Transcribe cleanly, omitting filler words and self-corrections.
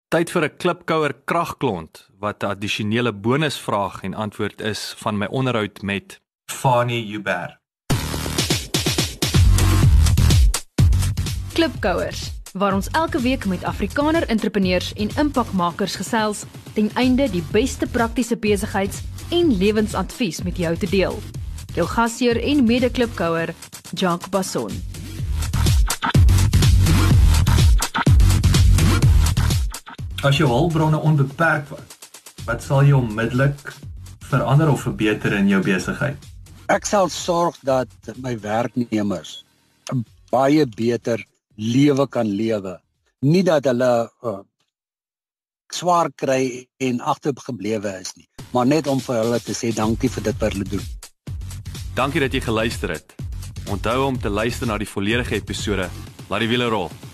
Tyd vir 'n klipkouer kragklont, wat 'n addisionele bonusvraag en antwoord is van my onderhoud met Fanie Joubert. Klipkouers, waar ons elke week met Afrikaner entrepreneurs en impakmakers gesels, ten einde die beste praktiese besigheids- en lewensadvies met jou te deel. Jou gasheer en mede-klipkouer, Jacques Basson. As jou hulpbronne onbeperk was, wat sal jy onmiddellik verander of verbeter in jou besigheid? Ek sal sorg dat my werknemers 'n baie beter lewe kan lewe. Nie dat hulle swaar kry en agtergeblewe is nie, maar net om vir hulle te sê dankie vir dit wat hulle doen. Dankie dat jy geluister het. Onthou om te luister na die volledige episode. Laat die wiele rol.